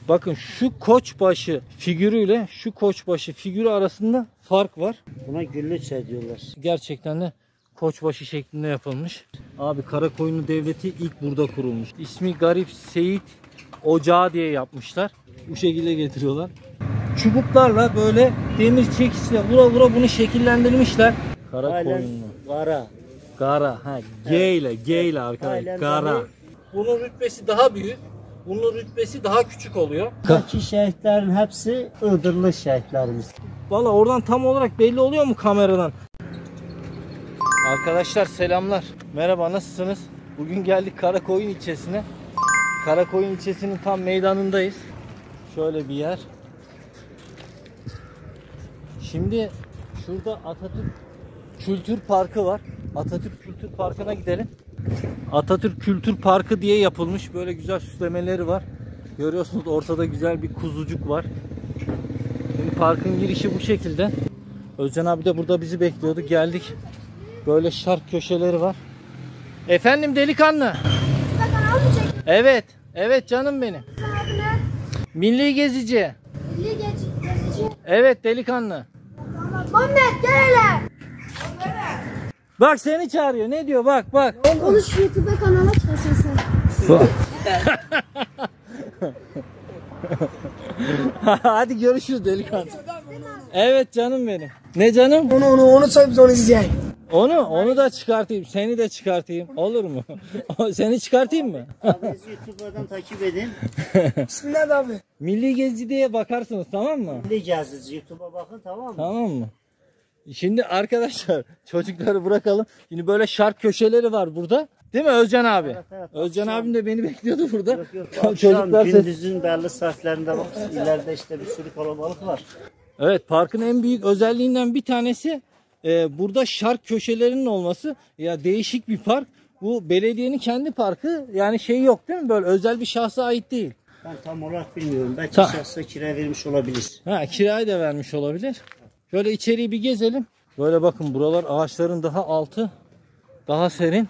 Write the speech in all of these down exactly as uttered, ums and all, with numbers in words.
Bakın şu koçbaşı figürüyle şu koçbaşı figürü arasında fark var. Buna güllü çay diyorlar. Gerçekten de koçbaşı şeklinde yapılmış. Abi Karakoyunlu Devleti ilk burada kurulmuş. İsmi Garip Seyit Ocağı diye yapmışlar. Bu şekilde getiriyorlar. Çubuklarla böyle demir çekiçle vura vura bunu şekillendirmişler. Karakoyunlu. Gara. Gara. Ha, G ile G ile arkadaşlar. Gara. Bunun rütbesi daha büyük. Bunun rütbesi daha küçük oluyor. Buradaki şehitlerin hepsi Iğdırlı şehitlerimiz. Valla oradan tam olarak belli oluyor mu kameradan? Arkadaşlar selamlar. Merhaba, nasılsınız? Bugün geldik Karakoyun ilçesine. Karakoyun ilçesinin tam meydanındayız. Şöyle bir yer. Şimdi şurada Atatürk Kültür Parkı var. Atatürk Kültür Parkı'na gidelim. Atatürk Kültür Parkı diye yapılmış. Böyle güzel süslemeleri var. Görüyorsunuz ortada güzel bir kuzucuk var. Şimdi parkın girişi bu şekilde. Özcan abi de burada bizi bekliyordu. Geldik. Böyle şark köşeleri var. Efendim delikanlı. Evet. Evet canım benim. Milli Gezici. Milli Gezici. Evet delikanlı. Muhammed gel hele. Bak seni çağırıyor. Ne diyor? Bak bak. Konuş YouTube'a kanala çıkarsın sen. Hadi görüşürüz delikanlı. Evet canım benim. Ne canım? Onu onu onu say biz onu izleyelim. Onu onu da çıkartayım. Seni de çıkartayım. Olur mu? Seni çıkartayım mı? Abi bizi YouTube'dan takip edin. İsmi ne abi? Milli Gezi diye bakarsınız, tamam mı? Milli Gezici YouTube'a bakın, tamam mı? Tamam mı? Şimdi arkadaşlar çocukları bırakalım. Şimdi böyle şark köşeleri var burada. Değil mi Özcan abi? Evet, evet. Özcan abim de beni bekliyordu burada. Yok yok. Çocuklar ses... gündüzün belli saatlerinde bak, ileride işte bir sürü kalabalık var. Evet, parkın en büyük özelliğinden bir tanesi e, burada şark köşelerinin olması. Ya değişik bir park. Bu belediyenin kendi parkı. Yani şey yok değil mi? Böyle özel bir şahsa ait değil. Ben tam olarak bilmiyorum. Belki Ta şahsa kira vermiş olabilir. Ha, kirayı da vermiş olabilir. Şöyle içeriği bir gezelim. Böyle bakın, buralar ağaçların daha altı. Daha serin.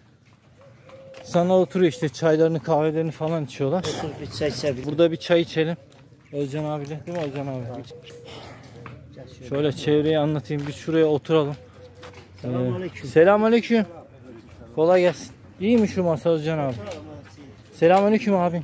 Sana oturuyor işte, çaylarını kahvelerini falan içiyorlar. Otur bir çay içebilir. Burada bir çay içelim. Özcan abiyle, değil mi Özcan abi? Şöyle çevreyi anlatayım. Biz şuraya oturalım. Selamünaleyküm. Ee, Selamünaleyküm. Kolay gelsin. İyi mi şu masa Özcan abi? Selamünaleyküm abi.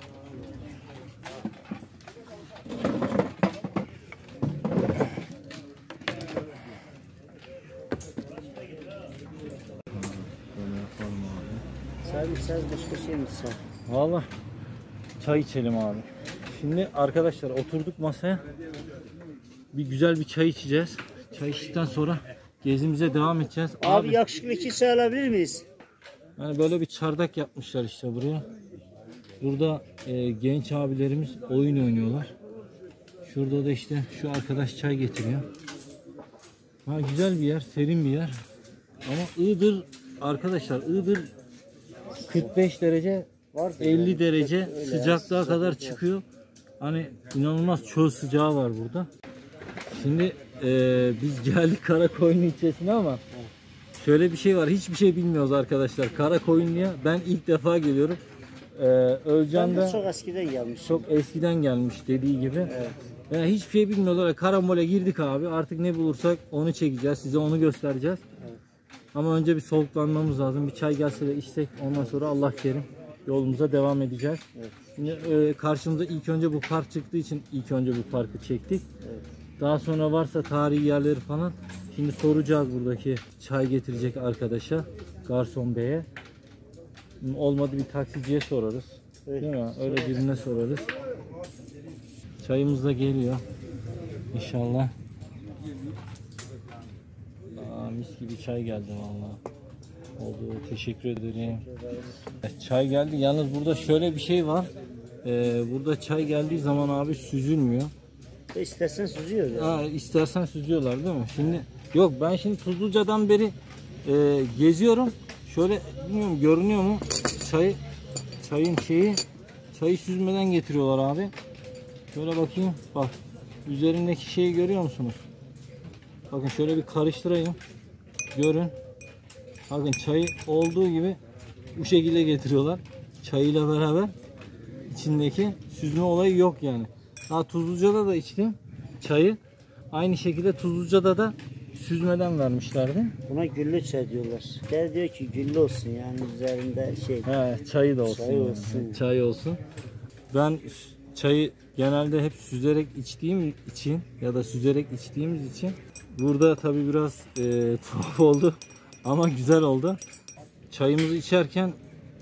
Sen mi sen başka şey mi sen? Vallahi çay içelim abi. Şimdi arkadaşlar oturduk masaya. Bir güzel bir çay içeceğiz. Çay içtikten sonra gezimize devam edeceğiz. Abi, Abi yakışıklı iki çay alabilir miyiz? yani böyle bir çardak yapmışlar işte buraya. Burada e, genç abilerimiz oyun oynuyorlar. Şurada da işte şu arkadaş çay getiriyor. Ha, güzel bir yer, serin bir yer. Ama Iğdır arkadaşlar, Iğdır kırk beş derece, elli derece sıcaklığa kadar çıkıyor. Hani inanılmaz çöl sıcağı var burada. Şimdi e, biz geldik Karakoyun ilçesine ama şöyle bir şey var. Hiçbir şey bilmiyoruz arkadaşlar. Karakoyunlu'ya ben ilk defa geliyorum. Ee, Özcan da çok eskiden gelmiş. Çok eskiden gelmiş dediği gibi. Evet. Yani hiçbir şey bilmiyorlar. Karambole girdik abi. Artık ne bulursak onu çekeceğiz. Size onu göstereceğiz. Evet. Ama önce bir soluklanmamız lazım. Bir çay gelse de içsek, ondan sonra Allah kerim yolumuza devam edeceğiz. Evet. Şimdi e, karşımıza ilk önce bu park çıktığı için ilk önce bu parkı çektik. Evet. Daha sonra varsa tarihi yerleri falan. Şimdi soracağız buradaki çay getirecek arkadaşa, garson beye. Olmadı bir taksiciye sorarız. Evet. Değil mi? Öyle birine sorarız. Çayımız da geliyor. İnşallah. Aa, mis gibi çay geldi vallahi. Oldu. Teşekkür ederim. Çay geldi. Yalnız burada şöyle bir şey var. Ee, burada çay geldiği zaman abi süzülmüyor. İstersen süzüyor. Yani. Ha, istersen süzüyorlar değil mi? Şimdi yok, ben şimdi Tuzluca'dan beri e, geziyorum. Şöyle bilmiyorum görünüyor mu? Çay çayın şeyi çayı süzmeden getiriyorlar abi. Şöyle bakayım. Bak. Üzerindeki şeyi görüyor musunuz? Bakın şöyle bir karıştırayım. Görün. Bakın çayı olduğu gibi bu şekilde getiriyorlar. Çayıyla beraber. içindeki süzme olayı yok yani. Daha Tuzluca'da da içtim çayı. Aynı şekilde Tuzluca'da da süzmeden vermişlerdi. Buna güllü çay diyorlar. Gel diyor ki güllü olsun yani üzerinde şey. He, çayı da olsun. Çay yani. olsun. Çay olsun. Ben çayı genelde hep süzerek içtiğim için ya da süzerek içtiğimiz için burada tabi biraz e, tuhaf oldu ama güzel oldu. Çayımızı içerken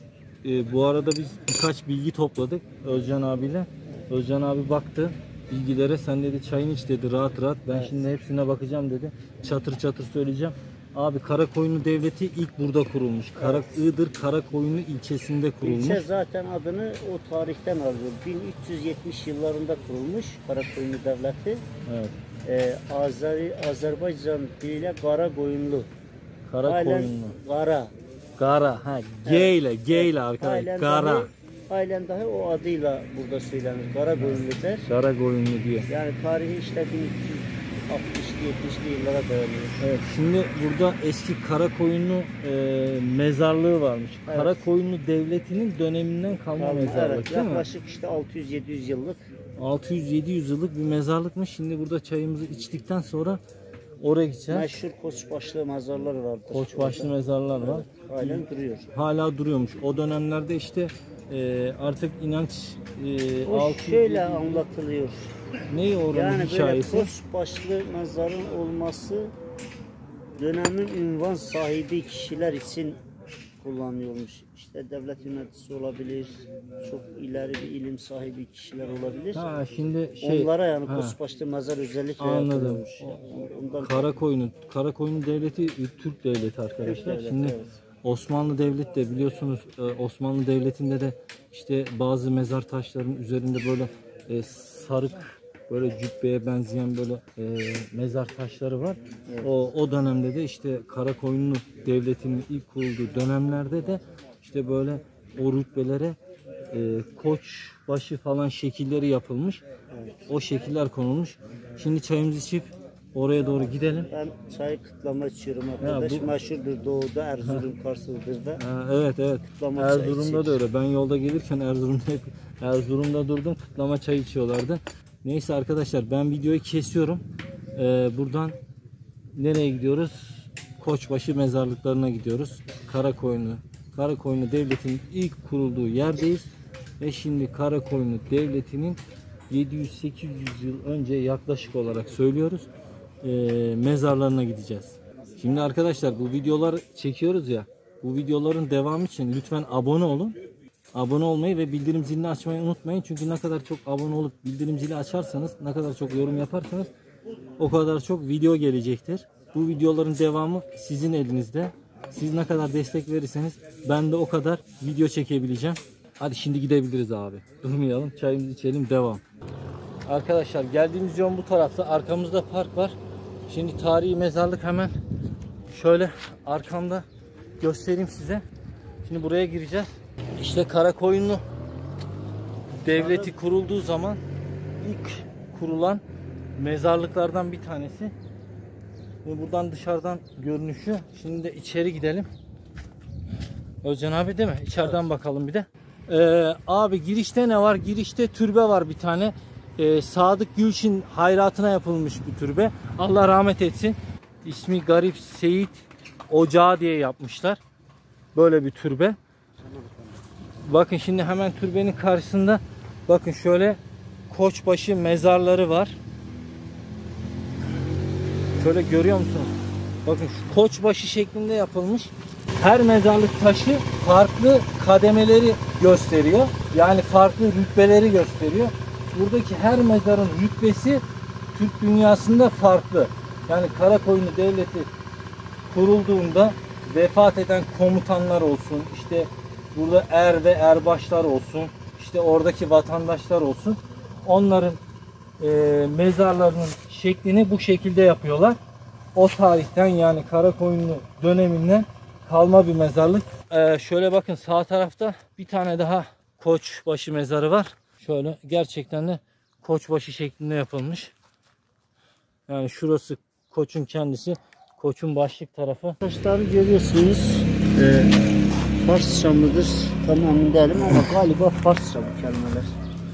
e, bu arada biz birkaç bilgi topladık Özcan abiyle. Özcan abi baktı bilgilere, sen dedi çayını iç dedi rahat rahat. Ben evet. Şimdi hepsine bakacağım dedi. Çatır çatır söyleyeceğim. Abi Karakoyunlu Devleti ilk burada kurulmuş. Kara, evet. Iğdır Karakoyunlu ilçesinde kurulmuş. İlçe zaten adını o tarihten alıyor. bin üç yüz yetmiş yıllarında kurulmuş Karakoyunlu Devleti. Evet. Ee, Azeri, Azerbaycan diliyle Karakoyunlu. Karakoyunlu. Kara. Kara. Ha, G evet. ile G ile arkadaşlar. Kara. Halen dahi o adıyla burada söylenir. Karakoyunlu der. Karakoyunlu diye. Yani tarihi işte bin üç yüz altmışlı yetmişli yıllara dayanıyor. Evet, şimdi burada eski Karakoyunlu e, mezarlığı varmış. Evet. Karakoyunlu Devleti'nin döneminden kalma Kalma, mezarlık evet, değil mi? Yaklaşık işte altı yüz yedi yüz yıllık. altı yüz yedi yüz yıllık bir mezarlıkmış. Şimdi burada çayımızı içtikten sonra oraya gideceğiz. Meşhur Koçbaşlı mezarlar vardır. Koçbaşlı mezarlar var. Evet, halen duruyor. Hala duruyormuş. O dönemlerde işte e, artık inanç e, o altı yüz şöyle anlatılıyor. Ne oranın yani hikayesi? Yani böyle Koçbaşlı mezarın olması dönemin ünvan sahibi kişiler için kullanıyormuş. İşte devlet yöneticisi olabilir, çok ileri bir ilim sahibi kişiler olabilir. Ha, şimdi şey, onlara yani Koçbaşlı mezar özellikle anladım. Ondan... Karakoyunlu, Karakoyunlu Devleti Türk Devleti arkadaşlar. Türk devleti, şimdi evet. Osmanlı Devleti de biliyorsunuz, Osmanlı Devleti'nde de işte bazı mezar taşlarının üzerinde böyle e, sarık, böyle cübbeye benzeyen böyle e, mezar taşları var. Evet. O o dönemde de işte Karakoyunlu Devleti'nin ilk kurulduğu dönemlerde de işte böyle o rütbelere e, koçbaşı falan şekilleri yapılmış. Evet. O şekiller konulmuş. Şimdi çayımızı içip oraya doğru gidelim. Ben çay kıtlama içiyorum arkadaş. Bu... Meşhurdur Doğu'da, Erzurum, Kars'ıdır. Evet evet. Kıtlama Erzurum'da da öyle. Ben yolda gelirken Erzurum'da Erzurum'da durdum. Kıtlama çay içiyorlardı. Neyse arkadaşlar, ben videoyu kesiyorum. Ee, buradan nereye gidiyoruz? Koçbaşı mezarlıklarına gidiyoruz. Karakoyunlu. Karakoyunlu Devleti'nin ilk kurulduğu yerdeyiz. Ve şimdi Karakoyunlu Devleti'nin yedi yüz sekiz yüz yıl önce yaklaşık olarak söylüyoruz. Ee, mezarlarına gideceğiz. Şimdi arkadaşlar bu videoları çekiyoruz ya. Bu videoların devamı için lütfen abone olun. Abone olmayı ve bildirim zilini açmayı unutmayın. Çünkü ne kadar çok abone olup bildirim zili açarsanız, ne kadar çok yorum yaparsanız o kadar çok video gelecektir. Bu videoların devamı sizin elinizde. Siz ne kadar destek verirseniz ben de o kadar video çekebileceğim. Hadi şimdi gidebiliriz abi. Durmayalım, çayımızı içelim, devam. Arkadaşlar geldiğimiz yol bu tarafta. Arkamızda park var. Şimdi tarihi mezarlık hemen şöyle arkamda göstereyim size. Şimdi buraya gireceğiz. İşte Karakoyunlu Devleti kurulduğu zaman ilk kurulan mezarlıklardan bir tanesi. Ve buradan dışarıdan görünüşü. Şimdi de içeri gidelim. Özcan abi değil mi? İçeriden evet. Bakalım bir de. Ee, abi girişte ne var? Girişte türbe var bir tane. Ee, Sadık Gülçin hayratına yapılmış bir türbe. Allah rahmet etsin. İsmi Garip Seyit Ocağı diye yapmışlar. Böyle bir türbe. Bakın şimdi hemen türbenin karşısında bakın şöyle Koçbaşı mezarları var. Şöyle görüyor musunuz? Bakın şu Koçbaşı şeklinde yapılmış. Her mezarlık taşı farklı kademeleri gösteriyor. Yani farklı rütbeleri gösteriyor. Buradaki her mezarın rütbesi Türk dünyasında farklı. Yani Karakoyunlu Devleti kurulduğunda vefat eden komutanlar olsun, işte burada er ve erbaşlar olsun, işte oradaki vatandaşlar olsun, onların e, mezarlarının şeklini bu şekilde yapıyorlar. O tarihten, yani Karakoyunlu döneminden kalma bir mezarlık. Ee, şöyle bakın, sağ tarafta bir tane daha Koçbaşı mezarı var. Şöyle gerçekten de Koçbaşı şeklinde yapılmış. Yani şurası Koç'un kendisi, Koç'un başlık tarafı. Taşları görüyorsunuz. Ee, Farsça mıdır tam emin değilim ama galiba Farsça bu kelimeler.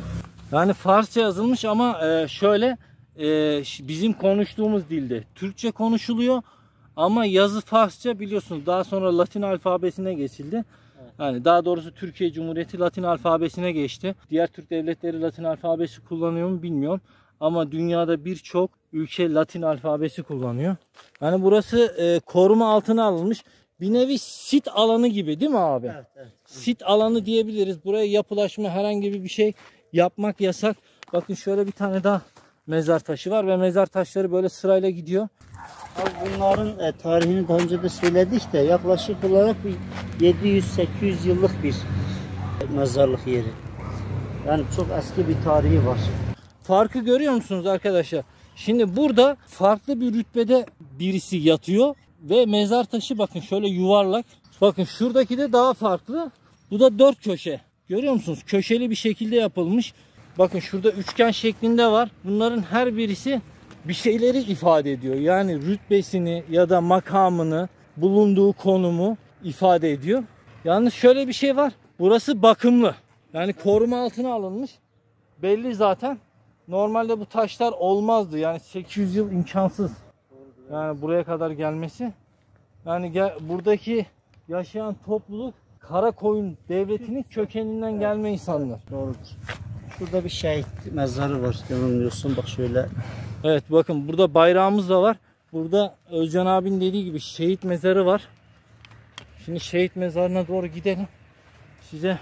Yani Farsça yazılmış ama e, şöyle e, bizim konuştuğumuz dilde Türkçe konuşuluyor ama yazı Farsça, biliyorsunuz daha sonra Latin alfabesine geçildi. Yani daha doğrusu Türkiye Cumhuriyeti Latin alfabesine geçti. Diğer Türk devletleri Latin alfabesi kullanıyor mu bilmiyorum. Ama dünyada birçok ülke Latin alfabesi kullanıyor. Yani burası e, koruma altına alınmış. Bir nevi sit alanı gibi değil mi abi? Evet, evet. Sit alanı diyebiliriz. Buraya yapılaşma, herhangi bir şey yapmak yasak. Bakın şöyle bir tane daha mezar taşı var ve mezar taşları böyle sırayla gidiyor. Abi bunların e, tarihini daha önce de söyledik de yaklaşık olarak bir yedi yüz sekiz yüz yıllık bir mezarlık yeri. Yani çok eski bir tarihi var. Farkı görüyor musunuz arkadaşlar? Şimdi burada farklı bir rütbede birisi yatıyor ve mezar taşı bakın şöyle yuvarlak. Bakın şuradaki de daha farklı. Bu da dört köşe. Görüyor musunuz? Köşeli bir şekilde yapılmış. Bakın şurada üçgen şeklinde var. Bunların her birisi bir şeyleri ifade ediyor. Yani rütbesini ya da makamını, bulunduğu konumu ifade ediyor. Yalnız şöyle bir şey var. Burası bakımlı. Yani koruma altına alınmış. Belli zaten. Normalde bu taşlar olmazdı. Yani sekiz yüz yıl imkansız. Yani buraya kadar gelmesi. Yani gel, buradaki yaşayan topluluk Karakoyun devletinin kökeninden gelme insanlar. Doğrudur. Şurada bir şehit mezarı var. Yanılmıyorsun bak şöyle. Evet bakın burada bayrağımız da var. Burada Özcan abinin dediği gibi şehit mezarı var. Şimdi şehit mezarına doğru gidelim. Size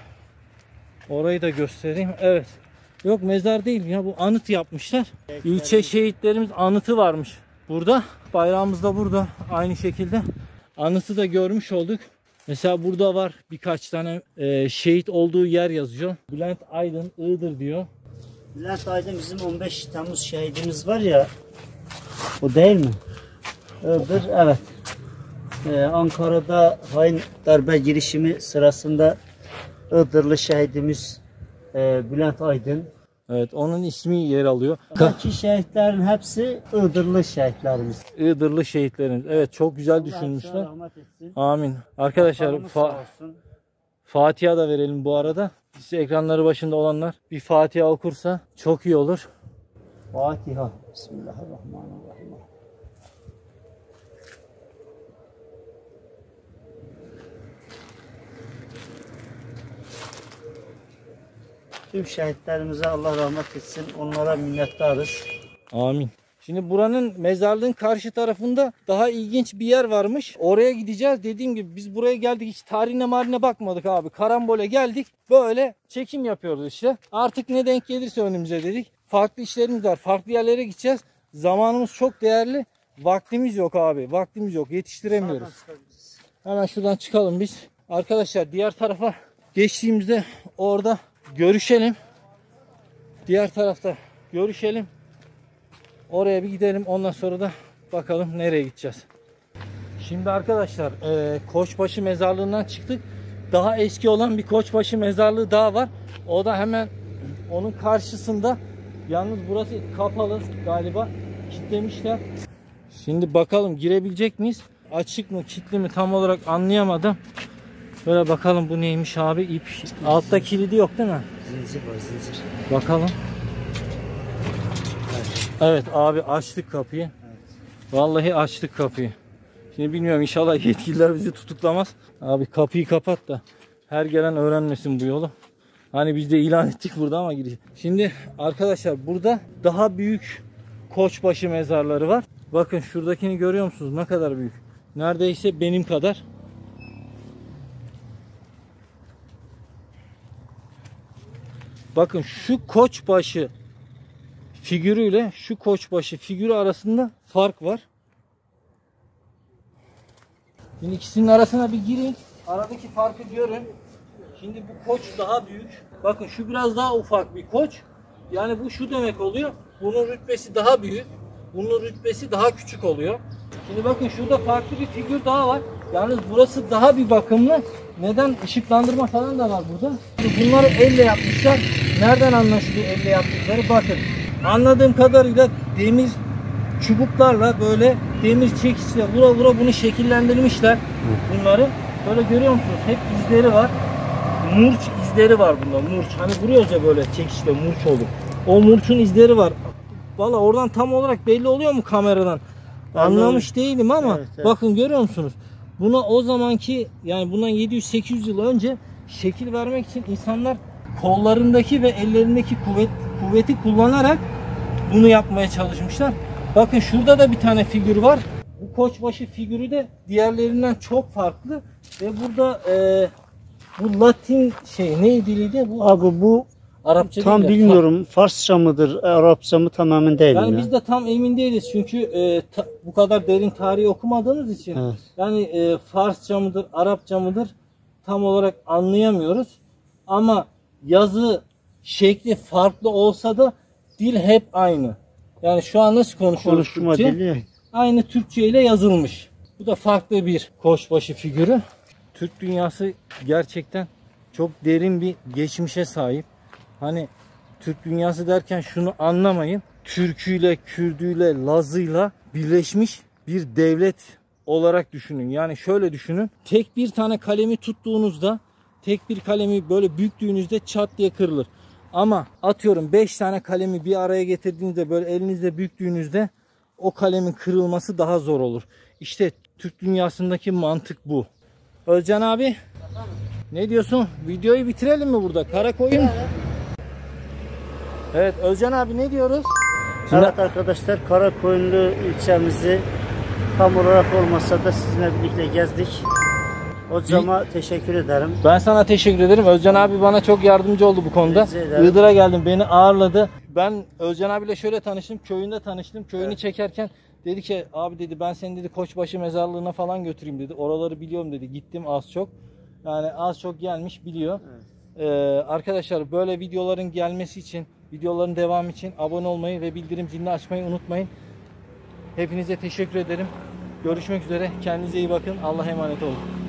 orayı da göstereyim. Evet. Yok mezar değil ya, bu anıt yapmışlar. İlçe şehitlerimiz anıtı varmış burada. Bayrağımız da burada aynı şekilde. Anıtı da görmüş olduk. Mesela burada var birkaç tane e, şehit olduğu yer yazıyor. Bülent Aydın Iğdır diyor. Bülent Aydın bizim on beş Temmuz şehidimiz var ya. O değil mi? Iğdır, evet. Ee, Ankara'da hain darbe girişimi sırasında Iğdırlı şehidimiz e, Bülent Aydın. Evet, onun ismi yer alıyor. Buradaki şehitlerin hepsi Iğdırlı şehitlerimiz. Iğdırlı şehitlerimiz. Evet, çok güzel Allah düşünmüşler. rahmet etsin. Amin. Arkadaşlar Allah'ımız fa sağ olsun. Fatiha da verelim bu arada. Size ekranları başında olanlar bir Fatiha okursa çok iyi olur. Fatiha. Bismillahirrahmanirrahim. Tüm şehitlerimize Allah rahmet etsin. Onlara minnettarız. Amin. Şimdi buranın mezarlığın karşı tarafında daha ilginç bir yer varmış. Oraya gideceğiz. Dediğim gibi biz buraya geldik. Hiç tarihine marine bakmadık abi. Karambole geldik. Böyle çekim yapıyoruz işte. Artık ne denk gelirse önümüze dedik. Farklı işlerimiz var. Farklı yerlere gideceğiz. Zamanımız çok değerli. Vaktimiz yok abi. Vaktimiz yok. Yetiştiremiyoruz. Hemen şuradan çıkalım biz. Arkadaşlar diğer tarafa geçtiğimizde orada görüşelim. Diğer tarafta görüşelim. Oraya bir gidelim. Ondan sonra da bakalım nereye gideceğiz. Şimdi arkadaşlar e, Koçbaşı mezarlığından çıktık. Daha eski olan bir Koçbaşı mezarlığı daha var. O da hemen onun karşısında. Yalnız burası kapalı galiba. Kilitlemişler. Şimdi bakalım girebilecek miyiz? Açık mı, kilitli mi tam olarak anlayamadım. Böyle bakalım, bu neymiş abi? İp. Altta kilidi yok değil mi? Zincir var, zincir. Bakalım. Evet abi, açtık kapıyı. Evet. Vallahi açtık kapıyı. Şimdi bilmiyorum, inşallah yetkililer bizi tutuklamaz. Abi kapıyı kapat da her gelen öğrenmesin bu yolu. Hani biz de ilan ettik burada ama giriş. Şimdi arkadaşlar burada daha büyük Koçbaşı mezarları var. Bakın şuradakini görüyor musunuz? Ne kadar büyük. Neredeyse benim kadar. Bakın şu Koçbaşı figürüyle şu Koçbaşı figürü arasında fark var. Şimdi ikisinin arasına bir girin. Aradaki farkı görün. Şimdi bu koç daha büyük. Bakın şu biraz daha ufak bir koç. Yani bu şu demek oluyor. Bunun rütbesi daha büyük. Bunun rütbesi daha küçük oluyor. Şimdi bakın şurada farklı bir figür daha var. Yalnız burası daha bir bakımlı. Neden? Işıklandırma falan da var burada. Bunları elle yapmışlar. Nereden anlaşılıyor elle yaptıkları? Bakın. Anladığım kadarıyla demir çubuklarla böyle demir çekiçle vura vura bunu şekillendirmişler bunları. Böyle görüyor musunuz? Hep izleri var. Murç izleri var bunda. Murç. Hani vuruyoruz ya böyle çekişle murç olur. O murçun izleri var. Valla oradan tam olarak belli oluyor mu kameradan? Anlamış değilim ama evet, evet. Bakın görüyor musunuz? Buna o zamanki yani bundan yedi yüz sekiz yüz yıl önce şekil vermek için insanlar kollarındaki ve ellerindeki kuvvet kuvveti kullanarak bunu yapmaya çalışmışlar. Bakın şurada da bir tane figür var. Bu koçbaşı figürü de diğerlerinden çok farklı ve burada e, bu Latin şey ne diliydi bu? Abi bu Arapça tam değil de, bilmiyorum. Farsça mıdır, Arapça mı tam emin değilim. Yani ya. biz de tam emin değiliz çünkü e, ta, bu kadar derin tarihi okumadığımız için Evet. yani e, Farsça mıdır, Arapça mıdır tam olarak anlayamıyoruz. Ama yazı şekli farklı olsa da dil hep aynı. Yani şu an nasıl konuşuyoruz Konuşma Türkçe? dili. Aynı Türkçe ile yazılmış. Bu da farklı bir koçbaşı figürü. Türk dünyası gerçekten çok derin bir geçmişe sahip. Hani Türk dünyası derken şunu anlamayın. Türküyle, Kürdüyle, Lazıyla birleşmiş bir devlet olarak düşünün. Yani şöyle düşünün. Tek bir tane kalemi tuttuğunuzda, tek bir kalemi böyle büktüğünüzde çat diye kırılır. Ama atıyorum beş tane kalemi bir araya getirdiğinizde böyle elinizle büktüğünüzde o kalemin kırılması daha zor olur. İşte Türk dünyasındaki mantık bu. Özcan abi ne diyorsun? Videoyu bitirelim mi burada? Karakoyun. Evet Özcan abi ne diyoruz? Şimdi Evet arkadaşlar, Karakoyunlu ilçemizi tam olarak olmasa da sizinle birlikte gezdik. Hocama teşekkür ederim. ben sana teşekkür ederim. Özcan abi bana çok yardımcı oldu bu konuda. Rica ederim. Iğdır'a geldim, beni ağırladı. Ben Özcan abiyle şöyle tanıştım. Köyünde tanıştım. Köyünü Evet. çekerken dedi ki abi dedi ben seni dedi Koçbaşı mezarlığına falan götüreyim dedi. Oraları biliyorum dedi. Gittim az çok. Yani az çok gelmiş biliyor. Evet. Ee, arkadaşlar böyle videoların gelmesi için, videoların devamı için abone olmayı ve bildirim zilini açmayı unutmayın. Hepinize teşekkür ederim. Görüşmek üzere. Kendinize iyi bakın. Allah'a emanet olun.